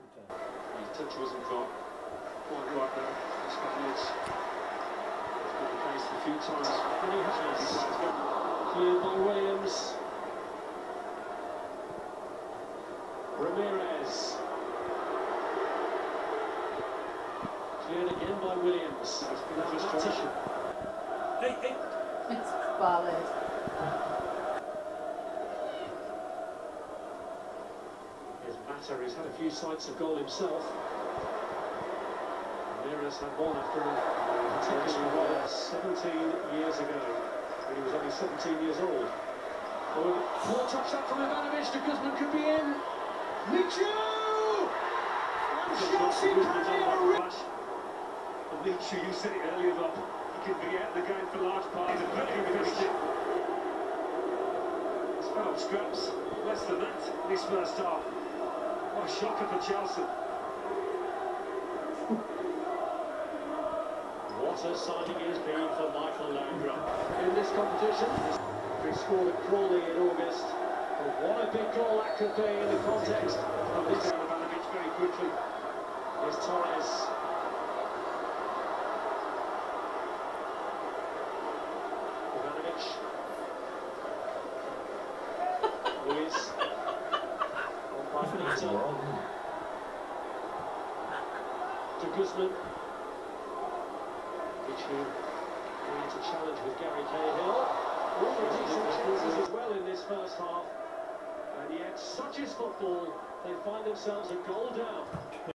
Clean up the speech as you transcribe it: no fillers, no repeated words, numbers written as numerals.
His touch wasn't quite right there. Spaniards have been faced a few times. And he has cleared by Williams. Ramirez. Cleared again by Williams. It's valid. Here's Matter, he's had a few sights of goal himself. Ramirez had one after a particularly well 17 years ago, when he was only 17 years old. Poor touch up from Ivanovic, De Guzman could be in. Michu! And Chelsea Vs Michu, you said it earlier, Bob. He could be out of the game for large parts. He's a very finished it. It's fouled scraps, less than that in this first half. What a shocker for Chelsea. What a signing he has been for Michael Landrum. In this competition, he scored at Crawley in August. But what a big goal that could be in the context of this. Ivanovic very quickly. Here's Torres. Ivanovic. Luis. On by Benito. De Guzman. Michu going to challenge with Gary Cahill. All the decent chances as well in this first half. And yet, such is football, they find themselves a goal down.